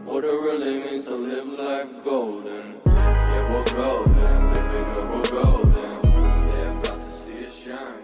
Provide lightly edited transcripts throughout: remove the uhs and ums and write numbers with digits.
what it really means to live life golden. Yeah, we're golden, baby girl, we're golden. Yeah, about to see it shine.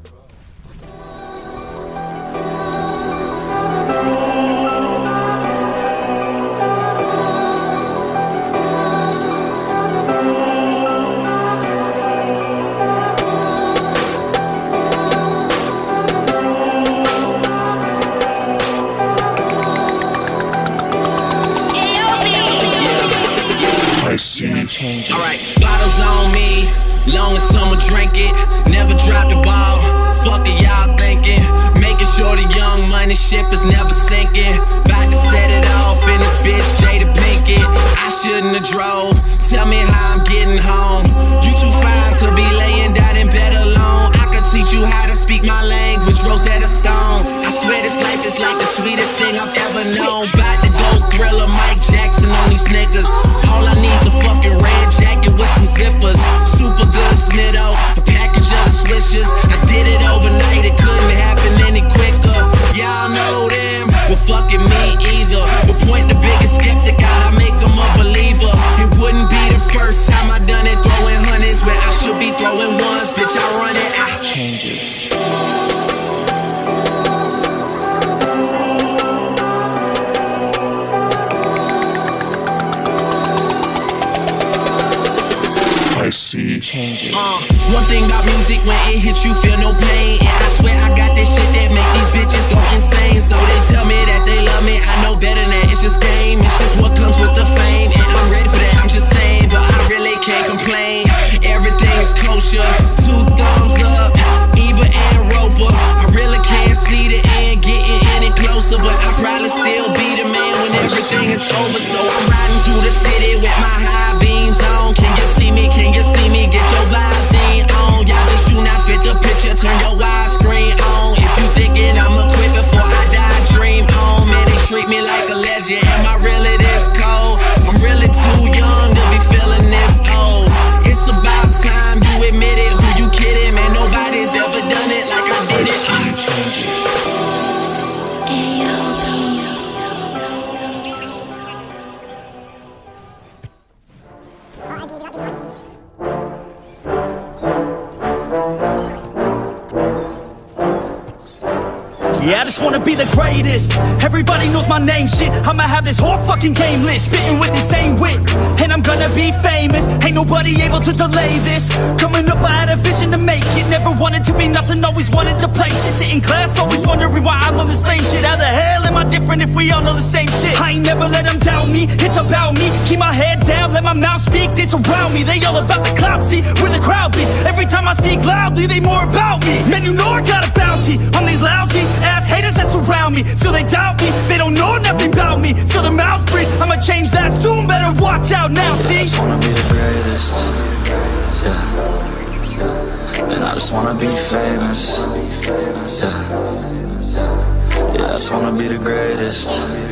Alright, bottles on me, long as someone drink it. Never drop the ball, fuck it y'all thinking. Making sure the young money ship is never sinking. About to set it off in this bitch Jada Pinkett. I shouldn't have drove, tell me how I'm getting home. You too fine to be laying down in bed alone. I could teach you how to speak my language, Rosetta Stone. I swear this life is like the sweetest thing I've ever known. About to go Thriller, Mike Jackson on these niggas. All I need's a fucking red jacket with some zippers. Super good Smitto, a package of the swishers. I did it overnight, it couldn't happen any quicker. Y'all know them, well fucking me either. But point the biggest skeptic out, I make them a believer. It wouldn't be the first time I done it, throwing hundreds where I should be throwing ones. Bitch, I run it, changes. I see changes. One thing about music, when it hits you, feel no pain. And I swear I got this shit that make these bitches go insane. So they tell me that they love me, I know better than that. It's just game, it's just what comes with the fame. And I'm ready for that, I'm just saying, but I really can't complain. Everything is kosher, 2 thumbs up, Eva and Roper. I really can't see the end getting any closer, but I'll probably still be the man when everything is over. So I'm riding through the city with my high beams on. Can you see me? Can you see me? Get your vibes in on. Y'all just do not fit the picture. Turn your widescreen on. If you thinking I'ma quit before I die, dream on. Man, they treat me like a legend. Am I really this cold? I'm really too young to be feeling this old. It's about time you admit it. Who you kidding? Man, nobody's ever done it like I did it. Yeah, I just wanna be the greatest. Everybody knows my name, shit. I'ma have this whole fucking game list, spitting with the same wit, and I'm gonna be famous. Ain't nobody able to delay this. Coming up, I had a vision to make it. Never wanted to be nothing, always wanted to play shit. Sit in class, always wondering why I love this lame shit. How the hell am I different if we all know the same shit? I ain't never let them doubt me, it's about me. Keep my head down, let my mouth speak. They surround me, they all about the clout, see where the crowd be. Every time I speak loudly, they more about me. Man, you know I got a bounty on these lousy ass haters that surround me. Still they doubt me, they don't know nothing about me. Still their mouths breathe, I'ma change that soon. Better watch out now, see? I just wanna be the greatest, yeah. And I just wanna be famous, yeah. I just wanna be the greatest,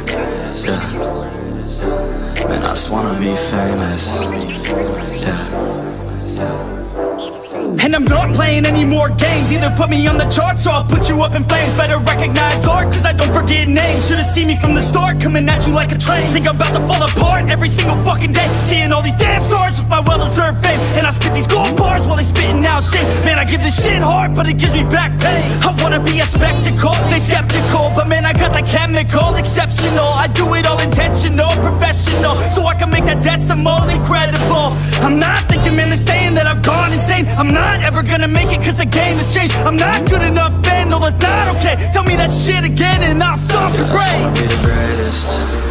yeah. Man, I just wanna be famous, yeah. And I'm not playing any more games. Either put me on the charts or I'll put you up in flames. Better recognize art, cause I don't forget names. Should've seen me from the start, coming at you like a train. Think I'm about to fall apart every single fucking day. Seeing all these damn stars with my well-deserved fame. And I spit these gold bars while they spitting out shit. Man, I give this shit hard, but it gives me back pain. I wanna be a spectacle, they skeptical, but man, I got that chemical, exceptional. I do it all intentional, professional, so I can make that decimal incredible. I'm not thinking, man, they're saying that I've gone insane. I'm not ever gonna make it cause the game has changed. I'm not good enough, man, no that's not okay. Tell me that shit again and I'll stop your brain. I just wanna be the greatest,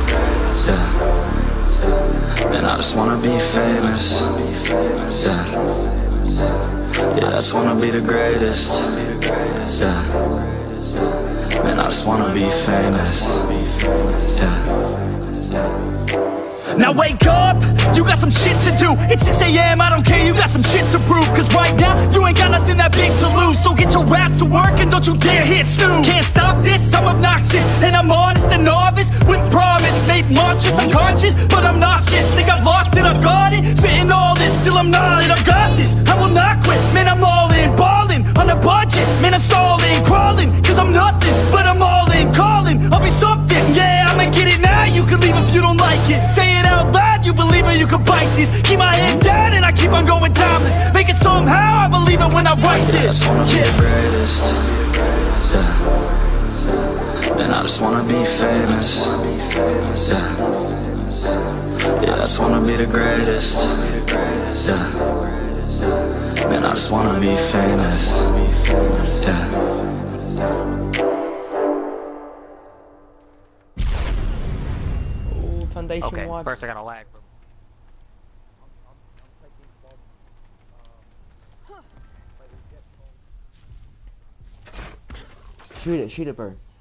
yeah. And I just wanna be famous, yeah. I just wanna be the greatest, yeah. Man, I just wanna be famous, yeah. Now wake up, you got some shit to do. It's 6 AM, I don't care, you got some shit to prove. Cause right now, you ain't got nothing that big to lose. So get your ass to work and don't you dare hit snooze. Can't stop this, I'm obnoxious, and I'm honest and novice. With promise, made monstrous, I'm conscious, but I'm nauseous. Think I've lost it, I've got it. Spitting all this, still I'm not it, I've got this. I will not quit, man, I'm all in. Ballin', on a budget, man, I'm stalling. Crawling, cause I'm nothing, but I'm all in. Calling, I'll be something, yeah, I'ma get it now. You can leave if you don't like like it. Say it out loud, you believe it, you can bite this. Keep my head down and I keep on going timeless. Make it somehow, I believe it when I write this. I just wanna be the greatest. Yeah. Man, I just wanna be famous. Yeah. Yeah, I just wanna be the greatest. Yeah. Man, I just wanna be famous. Yeah. Ooh, foundation Okay, watch. first I gotta lag. Shoot it, bro.